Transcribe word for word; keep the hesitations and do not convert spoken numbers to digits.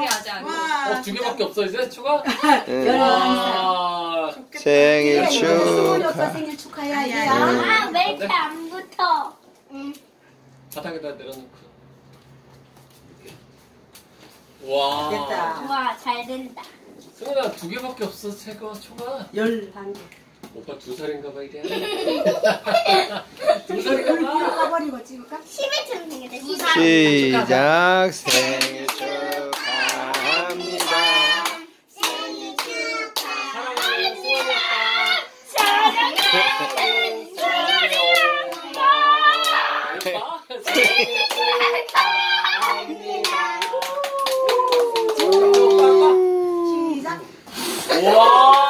우리 아직 안 어, 두 개밖에 없어 이제 추가? 와. 생일 스물여섯 축하. 생일 축하야 이게. 아, 왜 이렇게 안 붙어? 응. 바닥에다 내려놓고. 와. 됐다. 와, 잘 된다. 승은아 두 개밖에 없어 새거 초가. 열한 개. 오빠 두 살인가 봐 이래. 두 살인가 이거 봐. 꺼버리고 찍을까? 십일 층 생겼다. 시작. 생일 축하합니다. 생일 축하. 사랑하는 승은이 오빠. 사랑하는 시작. 와.